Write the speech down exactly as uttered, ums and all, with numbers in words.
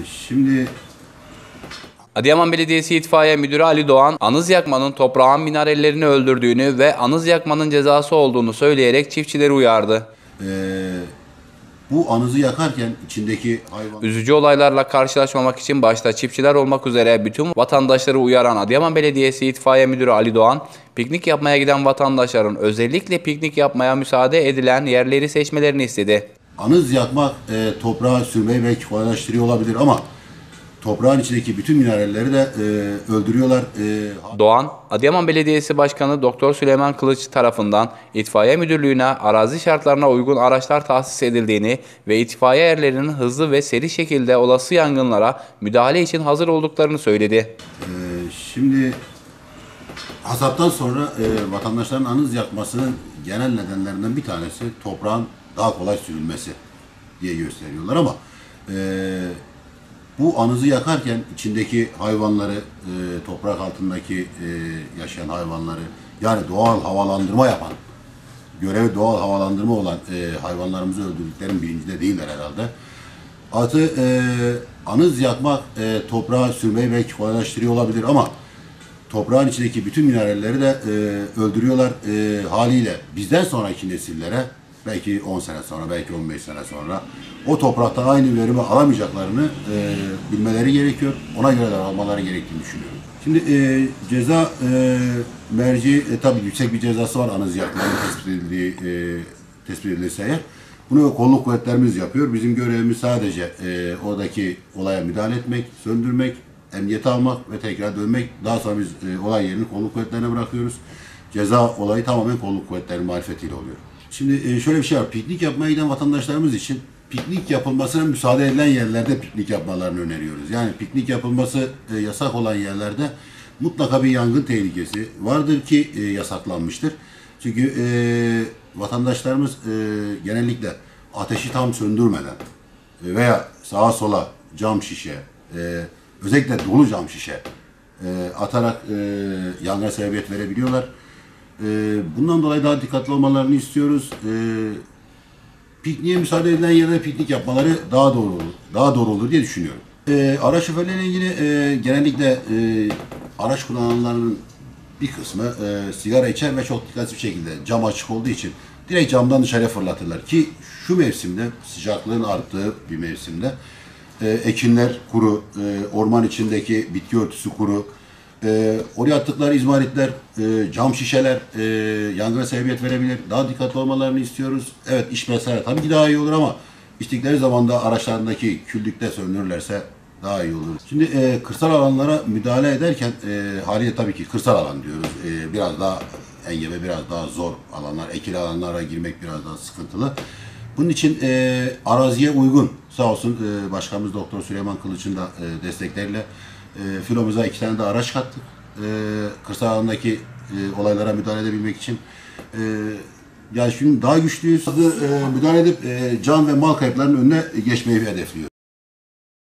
şimdi Adıyaman Belediyesi İtfaiye Müdürü Ali Doğan, anız yakmanın toprağın minerallerini öldürdüğünü ve anız yakmanın cezası olduğunu söyleyerek çiftçileri uyardı. e, bu anızı yakarken içindeki hayvan... Üzücü olaylarla karşılaşmamak için başta çiftçiler olmak üzere bütün vatandaşları uyaran Adıyaman Belediyesi İtfaiye Müdürü Ali Doğan, piknik yapmaya giden vatandaşların özellikle piknik yapmaya müsaade edilen yerleri seçmelerini istedi. Anız yakmak e, toprağa sürmeyi belki kolaylaştırıyor olabilir ama toprağın içindeki bütün mineralleri de e, öldürüyorlar. E, Doğan, Adıyaman Belediyesi Başkanı Doktor Süleyman Kılıç tarafından İtfaiye Müdürlüğü'ne arazi şartlarına uygun araçlar tahsis edildiğini ve itfaiye erlerinin hızlı ve seri şekilde olası yangınlara müdahale için hazır olduklarını söyledi. e, şimdi hasaptan sonra e, vatandaşların anız yakmasının genel nedenlerinden bir tanesi toprağın daha kolay sürülmesi diye gösteriyorlar ama e, bu anızı yakarken içindeki hayvanları, e, toprak altındaki e, yaşayan hayvanları, yani doğal havalandırma yapan, görevi doğal havalandırma olan e, hayvanlarımızı öldürdüklerinin bilincinde değiller herhalde. Artı e, anız yakmak e, toprağa sürmeyi belki kolaylaştırıyor olabilir ama toprağın içindeki bütün mineralleri de e, öldürüyorlar e, haliyle. Bizden sonraki nesillere belki on sene sonra, belki on beş sene sonra o toprakta aynı verimi alamayacaklarını e, bilmeleri gerekiyor. Ona göre de almaları gerektiğini düşünüyorum. Şimdi e, ceza e, merci e, tabii yüksek bir cezası var anız yakmanın tespit edildiği e, tespit edilirse eğer. Bunu kolluk kuvvetlerimiz yapıyor. Bizim görevimiz sadece e, oradaki olaya müdahale etmek, söndürmek, emniyete almak ve tekrar dönmek. Daha sonra biz e, olay yerini kolluk kuvvetlerine bırakıyoruz. Ceza olayı tamamen kolluk kuvvetlerinin marifetiyle oluyor. Şimdi e, şöyle bir şey var. Piknik yapmaya giden vatandaşlarımız için piknik yapılmasına müsaade edilen yerlerde piknik yapmalarını öneriyoruz. Yani piknik yapılması e, yasak olan yerlerde mutlaka bir yangın tehlikesi vardır ki e, yasaklanmıştır. Çünkü e, vatandaşlarımız e, genellikle ateşi tam söndürmeden e, veya sağa sola cam şişe, e, özellikle dolu cam şişe e, atarak e, yangına sebebiyet verebiliyorlar. E, bundan dolayı daha dikkatli olmalarını istiyoruz. E, pikniğe müsaade edilen yerde piknik yapmaları daha doğru olur, daha doğru olur diye düşünüyorum. E, araç şoförleriyle ilgili e, genellikle e, araç kullananların bir kısmı e, sigara içer ve çok dikkatli bir şekilde cam açık olduğu için direkt camdan dışarıya fırlatırlar ki şu mevsimde sıcaklığın arttığı bir mevsimde e, ekinler kuru, e, orman içindeki bitki örtüsü kuru, e, oraya attıkları izmaritler, e, cam şişeler e, yangına sebebiyet verebilir. Daha dikkatli olmalarını istiyoruz. Evet içmeseler tabii ki daha iyi olur ama içtikleri zaman da araçlarındaki küllükte söndürürlerse daha iyi olur. Şimdi e, kırsal alanlara müdahale ederken e, haliyle tabii ki kırsal alan diyoruz. E, biraz daha engebe, biraz daha zor alanlar, ekili alanlara girmek biraz daha sıkıntılı. Bunun için e, araziye uygun, sağ olsun e, Başkanımız Doktor Süleyman Kılıç'ın da e, destekleriyle e, filomuza iki tane de araç kattık. E, kırsal alandaki e, olaylara müdahale edebilmek için. E, yani şimdi daha güçlüyüz. E, müdahale edip e, can ve mal kayıplarının önüne geçmeyi hedefliyoruz.